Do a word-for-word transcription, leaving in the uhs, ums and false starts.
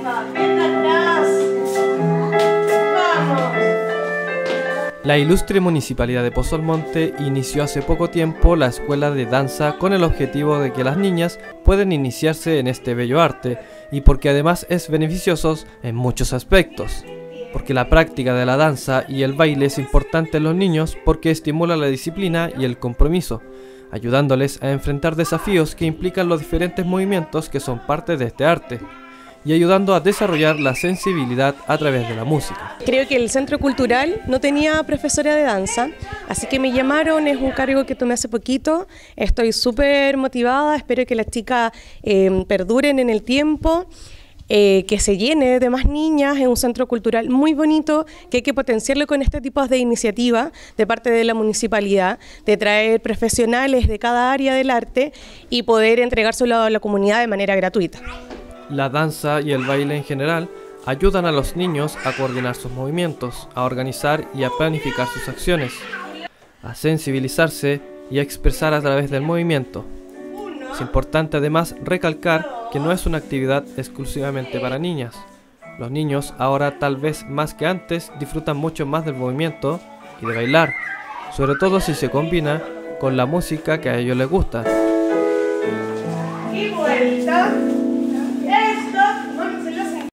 La ilustre Municipalidad de Pozo Almonte inició hace poco tiempo la escuela de danza con el objetivo de que las niñas puedan iniciarse en este bello arte y porque además es beneficioso en muchos aspectos. Porque la práctica de la danza y el baile es importante en los niños porque estimula la disciplina y el compromiso, ayudándoles a enfrentar desafíos que implican los diferentes movimientos que son parte de este arte, y ayudando a desarrollar la sensibilidad a través de la música. Creo que el Centro Cultural no tenía profesora de danza, así que me llamaron, es un cargo que tomé hace poquito, estoy súper motivada, espero que las chicas eh, perduren en el tiempo, eh, que se llene de más niñas, es un centro cultural muy bonito, que hay que potenciarlo con este tipo de iniciativas de parte de la municipalidad, de traer profesionales de cada área del arte y poder entregárselo a la comunidad de manera gratuita. La danza y el baile en general ayudan a los niños a coordinar sus movimientos, a organizar y a planificar sus acciones, a sensibilizarse y a expresar a través del movimiento. Es importante además recalcar que no es una actividad exclusivamente para niñas. Los niños ahora tal vez más que antes disfrutan mucho más del movimiento y de bailar, sobre todo si se combina con la música que a ellos les gusta.